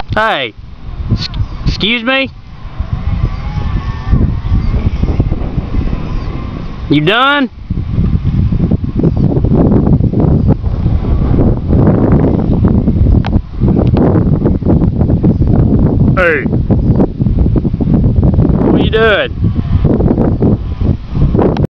Hey, excuse me? You done? Hey, what are you doing?